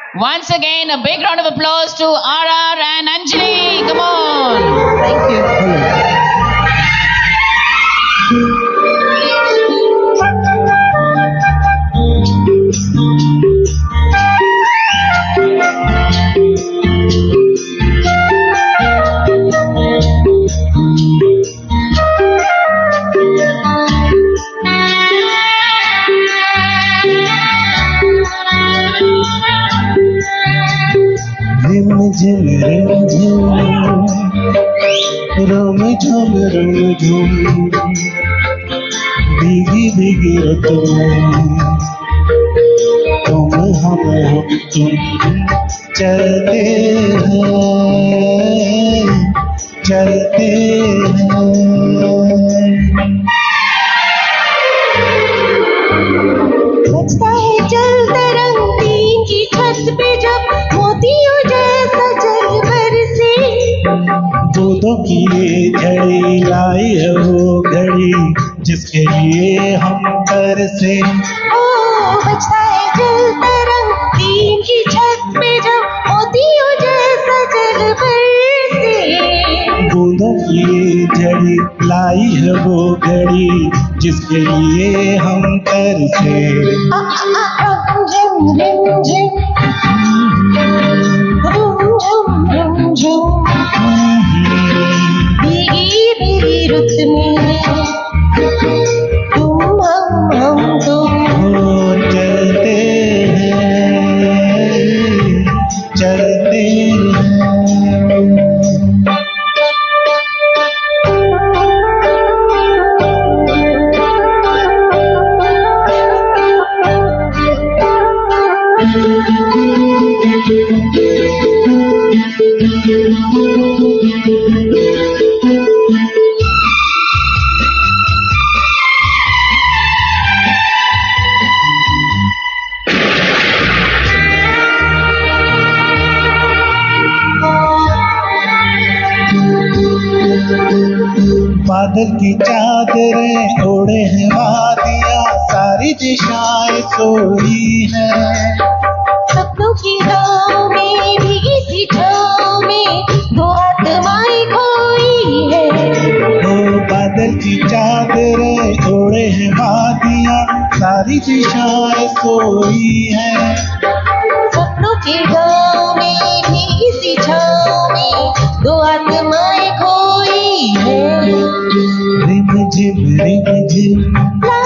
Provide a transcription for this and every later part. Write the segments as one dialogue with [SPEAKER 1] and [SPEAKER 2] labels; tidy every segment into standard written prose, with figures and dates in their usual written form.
[SPEAKER 1] Once again, a big round of applause to RR and Anjali. Come on.
[SPEAKER 2] Thank you.
[SPEAKER 3] झिम रिम झिम रम झम भीगी भीगी रतों तुम हम तुम चलते हैं
[SPEAKER 2] बजता है जल तरंग तीन की छत पे जब मोतियों जैसा जल बरसे।
[SPEAKER 3] दूधों की ये घड़ी लाई है वो घड़ी जिसके लिए हम तरसे।
[SPEAKER 2] ओ बजता है जल तरंग तीन की छत पे जब मोतियों जैसा जल बरसे।
[SPEAKER 3] दूधों की ये घड़ी लाई है वो घड़ी जिसके लिए हम तरसे।
[SPEAKER 2] झिम रिम झिम रुम झुम भीगी भीगी रुत में तुम हम तुम
[SPEAKER 3] चलते हैं बादल की चादरें ओढ़े हैं वादियाँ सारी दिशाएं सोई हैं।
[SPEAKER 2] सपनों की राह में भीगी सी छाँव में दो आत्माएं खोई है।
[SPEAKER 3] ओ बादल की चादरें ओढ़े हैं वादियाँ सारी दिशाएं सोई हैं।
[SPEAKER 2] सपनों की राह में भीगी सी छाँव में दो आत्माएं खोई है।
[SPEAKER 3] रिम झिम
[SPEAKER 2] ला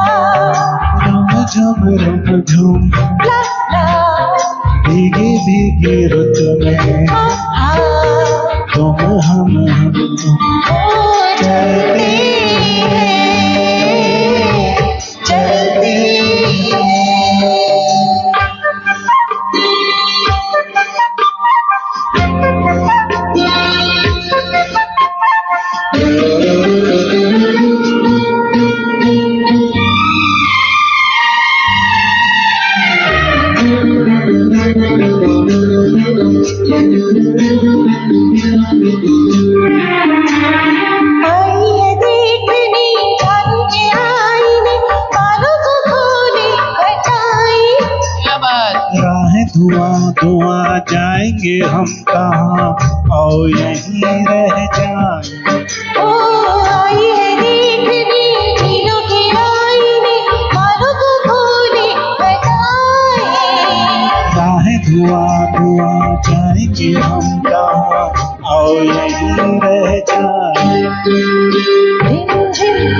[SPEAKER 3] रम झुम
[SPEAKER 2] ला
[SPEAKER 3] भीगी भीगी रुत में तुम हम तुम चलते धुआं धुआं जाएंगे हम कहाँ आओ यहीं रह जाएं।
[SPEAKER 2] ओ आई है देखने झीलों के आईने मानो को खोले बताए।
[SPEAKER 3] राहें धुआं धुआं जाएंगे हम कहाँ आओ यहीं रह जाएं।
[SPEAKER 2] रिम झिम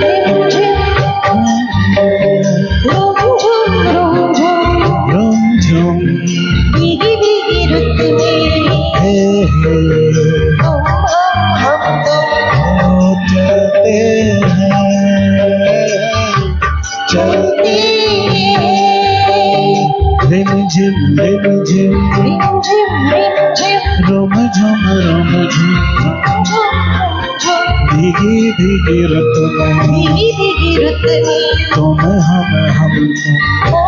[SPEAKER 2] रुम झुम भीगी भीगी रुत में तुम हम तुम
[SPEAKER 3] चलते रिम झिम रोम झुम भीगी भीगी रुत में
[SPEAKER 2] भीगी भीगी रुत में
[SPEAKER 3] तुम हम तुम